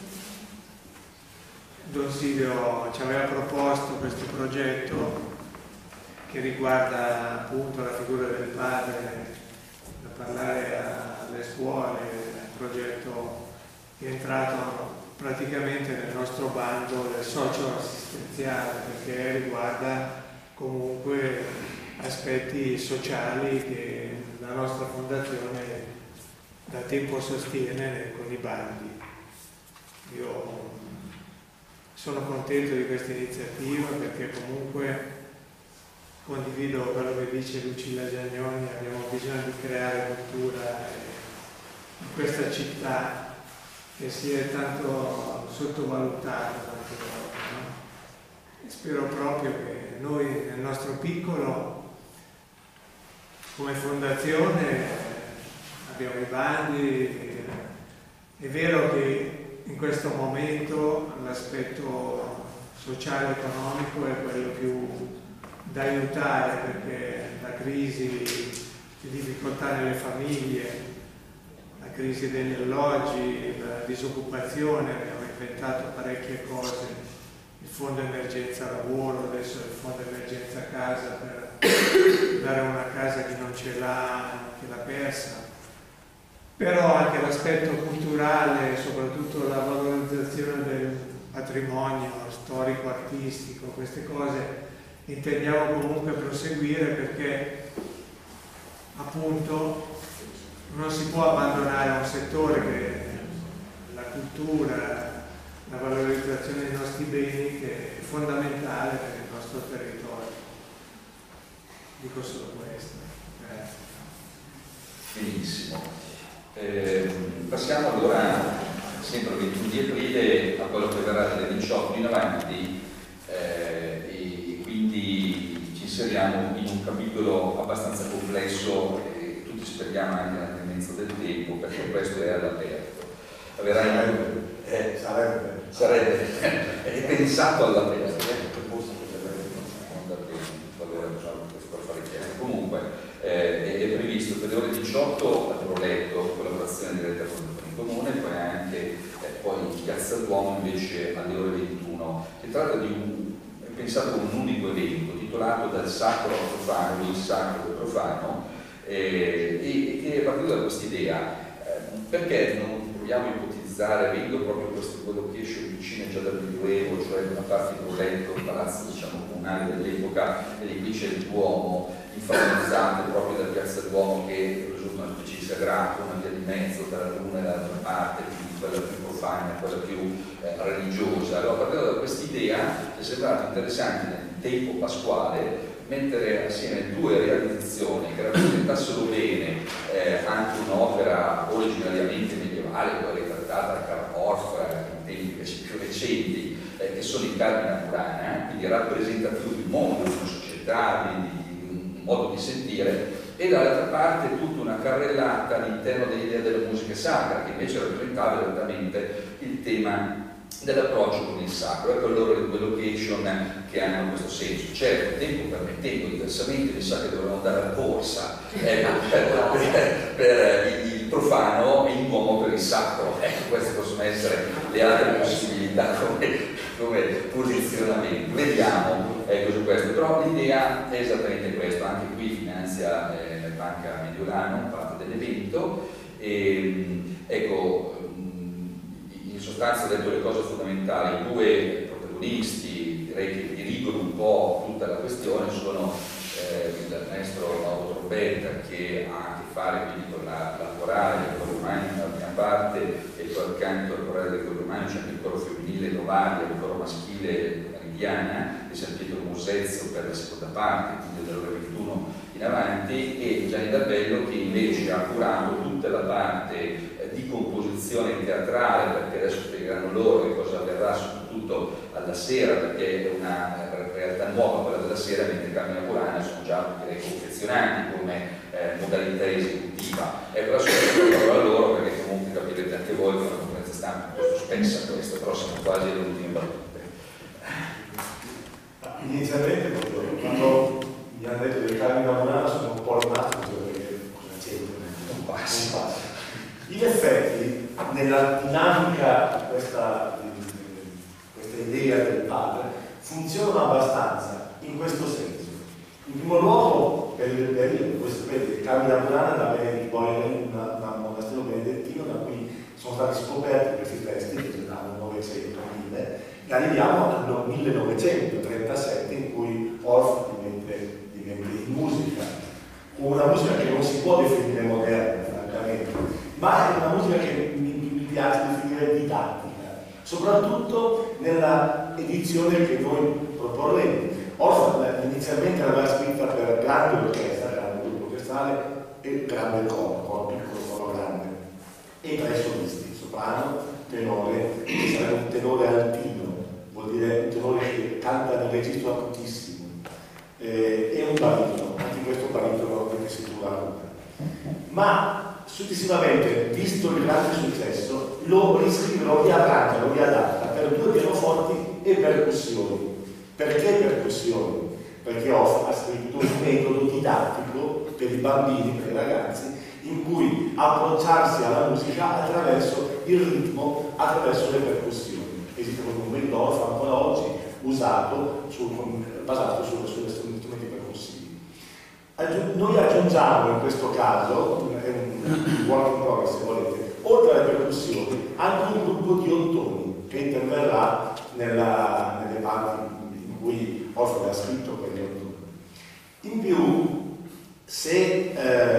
Don Silvio ci aveva proposto questo progetto che riguarda appunto la figura del padre, da parlare alle scuole, un progetto che è entrato praticamente nel nostro bando del socio-assistenziale, perché riguarda comunque aspetti sociali che la nostra fondazione da tempo sostiene con i bandi. Io sono contento di questa iniziativa perché comunque condivido quello che dice Lucilla Giagnoni, abbiamo bisogno di creare cultura in questa città che si è tanto sottovalutata tante volte, no? E spero proprio che noi nel nostro piccolo come fondazione abbiamo i bandi. È vero che in questo momento l'aspetto sociale e economico è quello più da aiutare, perché la crisi di difficoltà nelle famiglie, la crisi degli alloggi, la disoccupazione, abbiamo inventato parecchie cose, il fondo emergenza lavoro, adesso il fondo emergenza casa per dare una casa a chi non ce l'ha, che l'ha persa. Però anche l'aspetto culturale, soprattutto la valorizzazione del patrimonio storico-artistico, queste cose intendiamo comunque proseguire, perché appunto non si può abbandonare un settore che è la cultura, la valorizzazione dei nostri beni, che è fondamentale per il nostro territorio. Dico solo questo. Benissimo. Passiamo allora sempre al 21 di aprile a quello che verrà dalle 18 in avanti, e quindi ci inseriamo in un capitolo abbastanza complesso e tutti speriamo anche nella tendenza del tempo, perché questo è all'aperto. Sarebbe è pensato all'aperto. Comunque è previsto per le ore 18, avevo letto, collaborazione diretta con il comune, poi anche poi in Piazza Duomo invece alle ore 21. Si tratta di è pensato come un unico evento titolato Dal Sacro al Profano, il Sacro del Profano, e che è partito da questa idea, perché non proviamo a ipotizzare utilizzare, avendo proprio queste collocation vicine già dal Medioevo, cioè da una parte di Roletto, il palazzo diciamo comunale dell'epoca, e di qui c'è il Duomo, inframmezzante proprio da Piazza Duomo, che risulta una specie di sagrato, una via di mezzo tra l'una e l'altra parte, quindi quella più profana e quella più religiosa. Allora, partendo da quest'idea, ci è sembrato interessante nel tempo pasquale mettere assieme due realizzazioni che rappresentassero bene anche un'opera originariamente medievale, poi ritrattata da Karl Orff in tempi più recenti, che sono in Carmina Burana, quindi rappresentativo di un mondo, di una società, di un modo di sentire, e dall'altra parte tutta una carrellata all'interno dell'idea della musica sacra, che invece rappresentava esattamente il tema dell'approccio con il sacro. Ecco allora le due location che hanno questo senso. Certo, il tempo permettendo, diversamente mi sa che dovremmo andare a corsa per il profano e in uomo per il sacro. Ecco, queste possono essere le altre possibilità come posizionamento. Vediamo su questo, però l'idea è esattamente questa. Anche qui finanzia la Banca Mediolano parte dell'evento. Ecco, in sostanza ho detto le cose fondamentali. I due protagonisti, direi che dirigono un po' tutta la questione, sono il maestro Mauro Trombetta, che ha a che fare quindi con la corale del coro romano nella prima parte, e poi accanto al corale del coro romano c'è anche il coro femminile Novaria, il coro maschile Marigliana di San Pietro Mosezio per la seconda parte, quindi dalle ore 21 in avanti, e Gianni Dabello che invece ha curato tutta la parte di composizione teatrale, perché adesso spiegheranno loro che cosa avverrà soprattutto alla sera, perché è una realtà nuova quella della sera, mentre Carmina Burana sono già direi confezionati come modalità esecutiva. Ecco, adesso a loro, perché comunque capirete anche voi che è una conferenza stampa molto spessa questa, però siamo quasi alle ultime battute. Inizialmente quando mi hanno detto del Carmina Burana sono un po' rimasto perché cosa c'entra? Non passa. In effetti, nella dinamica questa idea del padre funzionano abbastanza in questo senso. In primo luogo, per il periodo, voi sapete che Carmina Burana da Benedict Boylan, un monastero benedettino da cui sono stati scoperti questi testi che dal 900 e arriviamo al 1937 in cui Orff diventa in musica, una musica che non si può definire moderna, francamente, ma è una musica che mi piace definire didattica, soprattutto nella edizione che noi proporremo. Orff inizialmente l'aveva scritta per grande orchestra, grande gruppo orchestrale e grande coro, piccolo coro grande, e tre solisti, soprano, tenore, che sarebbe un tenore altino, vuol dire un tenore che canta nel registro acutissimo, e un baritono, anche questo baritono che si cura. Ma successivamente, visto il grande successo, lo riscrive, lo riarrangia, lo riadatta per due pianoforti e percussioni. Perché percussioni? Perché Orff ha scritto un metodo didattico per i bambini, per i ragazzi, in cui approcciarsi alla musica attraverso il ritmo, attraverso le percussioni. Esiste un metodo Orff ancora oggi usato, basato sugli strumenti percussivi. Noi aggiungiamo in questo caso, è un work in progress se volete, oltre alle percussioni, anche un gruppo di ottoni che interverrà nelle parti in cui Orff aveva scritto per gli ottoni. In più, se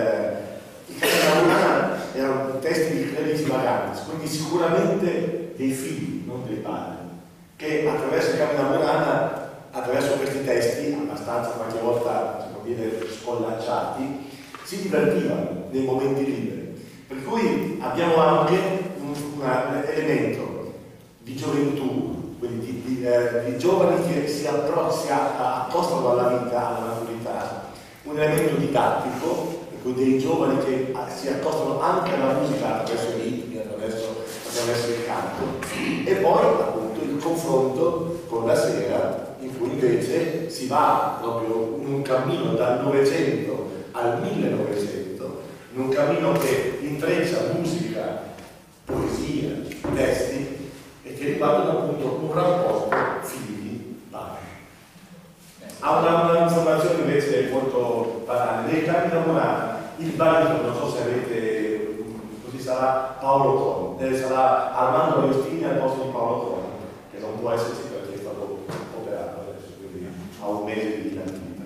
i Carmina erano testi di clerici vaganti, quindi sicuramente dei figli, non dei padri, che attraverso Carmina Burana, attraverso questi testi, abbastanza qualche volta si può dire scollacciati, si divertivano nei momenti liberi. Per cui abbiamo anche un elemento di gioventù, quindi di giovani che si accostano alla vita, alla maturità, un elemento didattico, dei giovani che si accostano anche alla musica attraverso i ritmi, attraverso il canto, e poi appunto il confronto con la sera, in cui invece si va proprio in un cammino dal Novecento al 1900, in un cammino che intreccia musica, poesia, testi, e che riguardano appunto un rapporto figli-padri. Ha una informazione invece molto banale. Nei Carmina Burana il baritono, non so se avete così ci sarà Paolo Con, sarà Armando Agostini al posto di Paolo Con, che non può esserci perché è stato operato adesso, quindi ha un mese di inattività.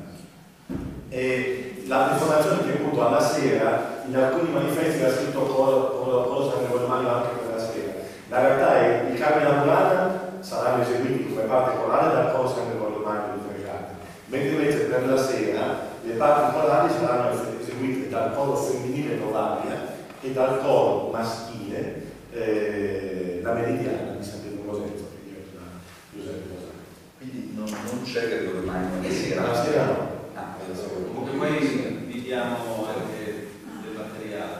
E la informazione che appunto alla sera in alcuni manifesti era scritto cosa sarebbe ormai anche per la sera. La realtà è che i Carmina Burana saranno eseguiti come parte corale dal coro San Gregorio Magno di Trecate, mentre invece per la sera le parti corali saranno eseguite dal coro femminile Novaria e dal coro maschile la Meridiana di San Pietro Rosetto, che diretta da Giuseppe Rosario. Quindi non c'è Gregorio Magno la sera? La sera no. Comunque poi vi diamo anche del materiale.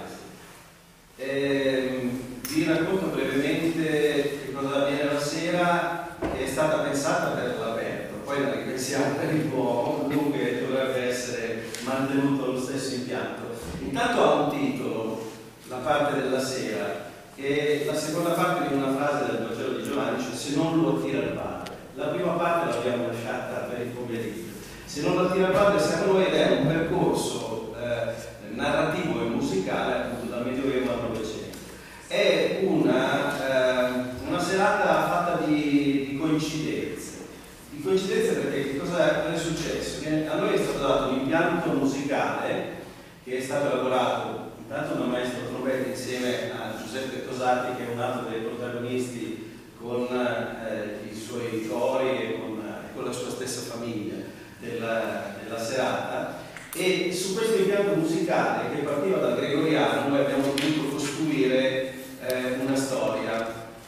Vi racconto brevemente che cosa avviene la sera, che è stata pensata per l'aperto, poi la ripensiamo per il nuovo, comunque dovrebbe essere mantenuto lo stesso impianto. Intanto ha un titolo, la parte della sera, e la seconda parte di una frase del Vangelo di Giovanni, cioè se non lo attira il Padre. La prima parte l'abbiamo lasciata per il pomeriggio. Se non lo attira il Padre siamo noi, ed è un percorso narrativo e musicale appunto dal Medioevo al Novecento. È una serata fatta di coincidenze. Di coincidenze perché che cosa è successo? Che a noi è stato dato un impianto musicale che è stato elaborato intanto da maestro trombetta insieme a Giuseppe Cosati, che è un altro dei protagonisti, con i suoi cori e con la sua stessa famiglia della serata, e su questo impianto musicale che partiva dal gregoriano noi abbiamo dovuto costruire una storia.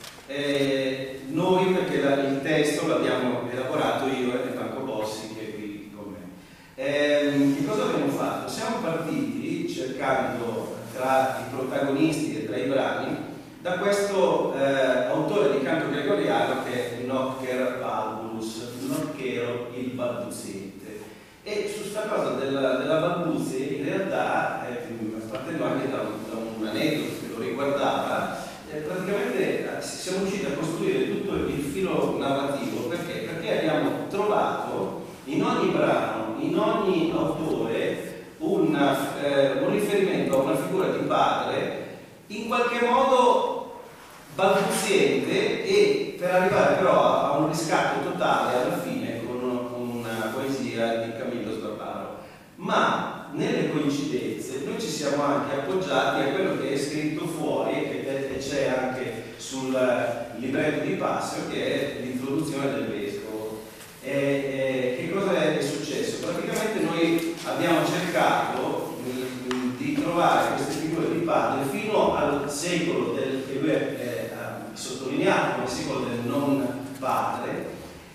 Noi, perché il testo l'abbiamo elaborato io e Franco Bossi, che è qui con me. Che cosa abbiamo fatto? Siamo partiti cercando tra i protagonisti e tra i brani da questo autore di canto gregoriano che è Noccher Balbus, Nocchero il balbuziente. E su questa cosa della balbuzie, in realtà, partendo anche da un aneddoto che lo riguardava, praticamente siamo riusciti a costruire tutto il filo narrativo. Perché? Perché abbiamo trovato in ogni brano, in ogni autore, un riferimento a una figura di padre in qualche modo balbuziente, e per arrivare però a un riscatto totale alla fine con una poesia di Camillo Sbarbaro. Ma nelle coincidenze noi ci siamo anche appoggiati a quello che è scritto fuori e che c'è anche sul libretto di Passio, che è l'introduzione del vescovo. Che cosa è successo? Praticamente noi abbiamo cercato di trovare queste figure di padre fino al secolo che lui ha sottolineato come secolo del non padre,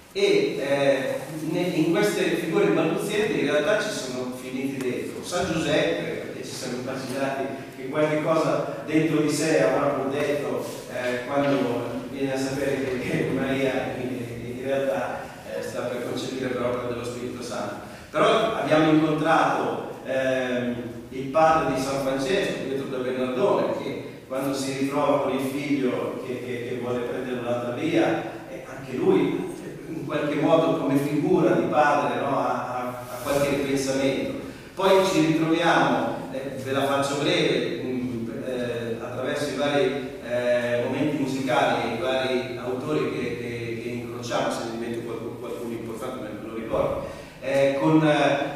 e in queste figure balbuzienti in realtà ci sono finiti dentro San Giuseppe, perché ci siamo immaginati che qualche cosa dentro di sé avrà pur detto quando viene a sapere che Maria in realtà sta per concepire per opera dello Spirito Santo. Però abbiamo incontrato il padre di San Francesco, Pietro da Bernardone, che quando si ritrova con il figlio che vuole prendere un'altra via, anche lui in qualche modo come figura di padre, no, ha qualche ripensamento. Poi ci ritroviamo, ve la faccio breve, attraverso i vari momenti musicali e i vari autori che incrociamo, se ne diventa qualcuno importante me lo ricordo, con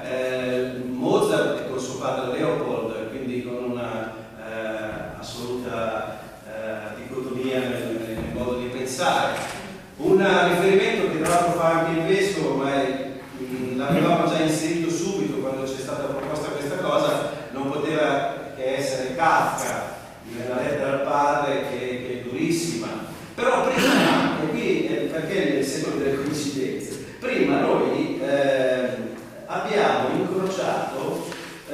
Mozart e con suo padre Leopold, quindi con una assoluta dicotomia nel modo di pensare. Un riferimento che tra l'altro fa anche il vescovo, ma l'avevamo già inserito subito quando c'è stata proposta questa cosa, non poteva che essere Kafka nella lettera al padre, che è durissima. Però prima, e qui perché nel secolo delle coincidenze, prima noi abbiamo incrociato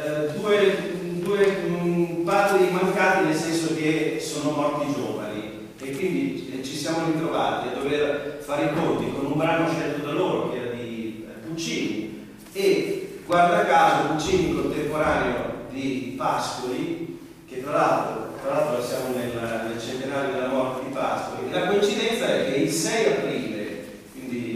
due padri mancati, nel senso che sono morti giovani, e quindi ci siamo ritrovati a dover fare i conti con un brano scelto da loro che era di Puccini, e guarda caso Puccini contemporaneo di Pascoli, che tra l'altro siamo nel centenario della morte di Pascoli, e la coincidenza è che il 6 aprile, quindi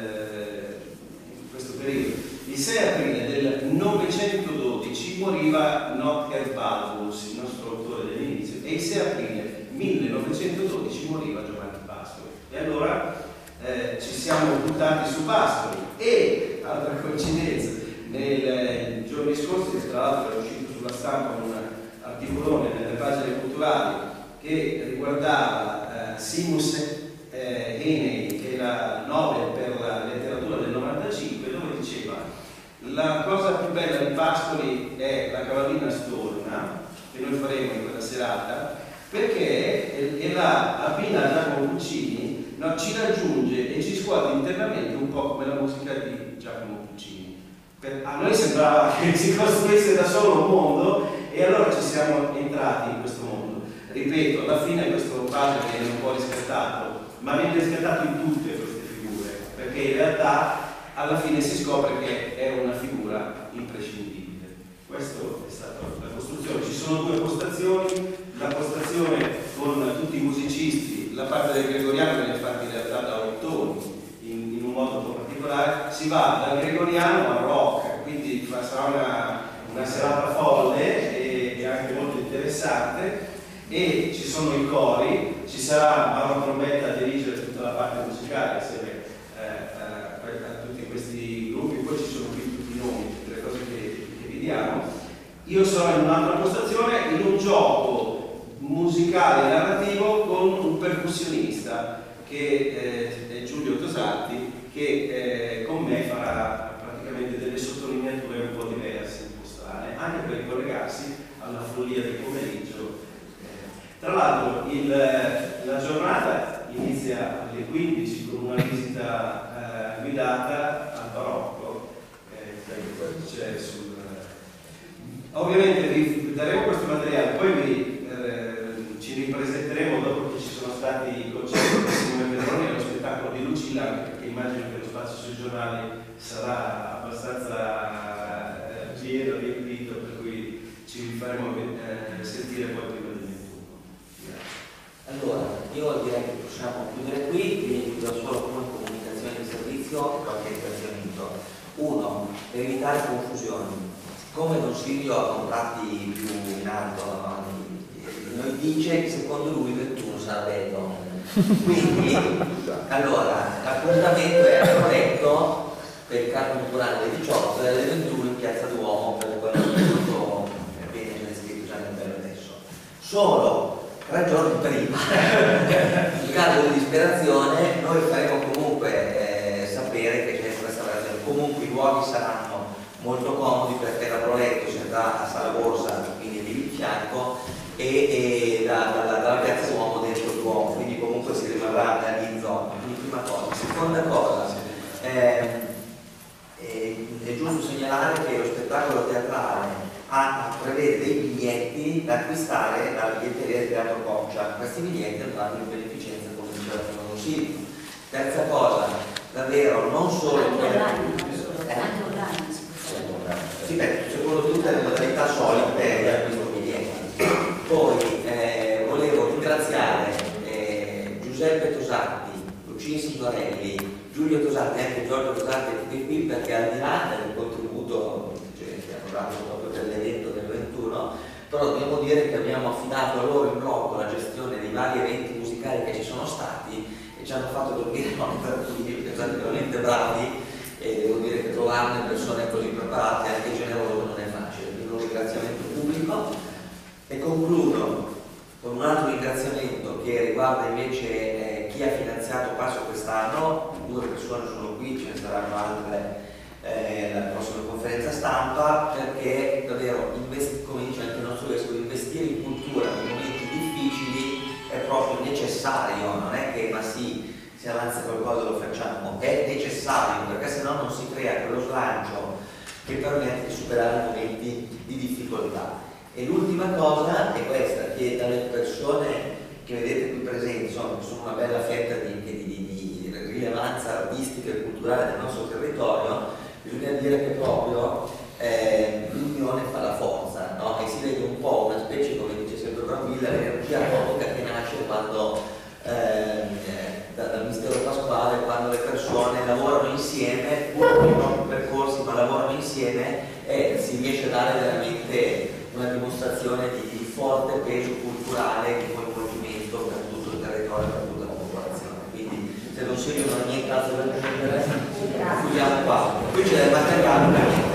in questo periodo, il 6 aprile del 912 moriva Notker Balbus, il nostro autore dell'inizio, e il 6 6 aprile 1912 moriva Giovanni Pascoli. E allora ci siamo buttati su Pascoli. E, altra coincidenza, nei giorni scorsi, tra l'altro è uscito sulla stampa un articolone nelle pagine culturali che riguardava Seamus Heaney, che era Nobel per la letteratura del 95, dove diceva: la cosa più bella di Pascoli è la cavallina storna che noi faremo in quella serata, perché la abbina Giacomo Puccini, no, ci raggiunge e ci scuote internamente un po' come la musica di Giacomo Puccini. A noi sembrava che si costruisse da solo un mondo, e allora ci siamo entrati in questo mondo. Ripeto, alla fine questo padre viene un po' riscattato, ma viene riscattato in tutte queste figure, perché in realtà alla fine si scopre che è una figura imprescindibile. Questa è stata la costruzione. Ci sono due postazioni: la postazione con tutti i musicisti, la parte del gregoriano viene fatta in realtà da ottoni in un modo un po' particolare, si va dal gregoriano al rock, quindi sarà una serata folle e anche molto interessante. E ci sono i cori, ci sarà Mauro Trombetta a dirigere tutta la parte musicale assieme a tutti questi gruppi. Poi ci sono qui tutti i nomi, tutte le cose che vi diamo. Io sono in un'altra postazione, in un gioco musicale narrativo con un percussionista che è Giulio Tosatti, che con me farà praticamente delle sottolineature un po' diverse, un po' strane, anche per collegarsi alla follia del pomeriggio. Tra l'altro la giornata inizia alle 15 con una visita guidata al barocco, c'è ovviamente vi daremo questo materiale, poi ci ripresenteremo dopo che ci sono stati i concerti di Simone Pedroni e lo spettacolo di Lucilla, perché immagino che lo spazio sui giornali sarà abbastanza pieno, riempito, per cui ci faremo sentire poi prima del 21. Allora, io direi che possiamo chiudere qui, quindi chiudo solo con comunicazione di servizio e qualche ringraziamento. Uno, per evitare confusioni, come Don Silvio ha contratti più in alto, no? Noi dice che secondo lui 21 sarà bello. Quindi, allora, l'appuntamento è corretto per il carro culturale alle 18 e alle 21 in Piazza Duomo, per quello che è molto bene scritto già nel bello adesso. Solo 3 giorni prima, in caso di disperazione, noi faremo comunque sapere che c'è questa versione. Comunque i luoghi saranno molto comodi, perché da Proletto si andrà a Sala Borsa, quindi lì di fianco, e dalla Piazza Duomo dentro il Duomo, quindi comunque si rimarrà in zona. Quindi prima cosa. Seconda cosa, è giusto segnalare che lo spettacolo teatrale prevede dei biglietti da acquistare dalla biglietteria del Teatro Coccia. Questi biglietti andranno in beneficenza, come diceva il consiglio. Terza cosa, davvero non solo anche online, sì, secondo tutte le modalità solite di acquisto biglietti. Poi volevo ringraziare Giuseppe Tosatti, Lucina Signorelli, Giulio Tosatti e anche Giorgio Tosatti qui, perché al di là del contributo che hanno dato proprio per l'evento del 21, però dobbiamo dire che abbiamo affidato a loro in blocco la gestione dei vari eventi musicali che ci sono stati e ci hanno fatto dormire notti tranquilli, perché sono stati veramente bravi, e devo dire che trovarne persone così preparate e anche generose non è facile, quindi un ringraziamento pubblico. E concludo con un altro ringraziamento che riguarda invece chi ha finanziato Passo quest'anno. 2 persone sono qui, ce ne saranno altre alla prossima conferenza stampa, perché davvero, come dice anche il nostro vescovo, investire in cultura in momenti difficili è proprio necessario, non è che ma sì, se avanza qualcosa lo facciamo, è necessario, perché sennò non si crea quello slancio che permette di superare momenti di difficoltà. E l'ultima cosa è questa, che dalle persone che vedete qui presenti, insomma, sono una bella fetta di rilevanza artistica e culturale del nostro territorio, bisogna dire che proprio l'unione fa la forza, no? E si vede un po' una specie, come dice sempre Brambilla, l'energia cosmica che nasce quando dal mistero pasquale, quando le persone lavorano insieme, pur con i propri percorsi, ma lavorano insieme, e si riesce a dare veramente una dimostrazione di forte peso culturale, di coinvolgimento per tutto il territorio, per tutta la popolazione. Quindi se non si non ha niente altro da aggiungere, chiudiamo qua. Qui c'è del materiale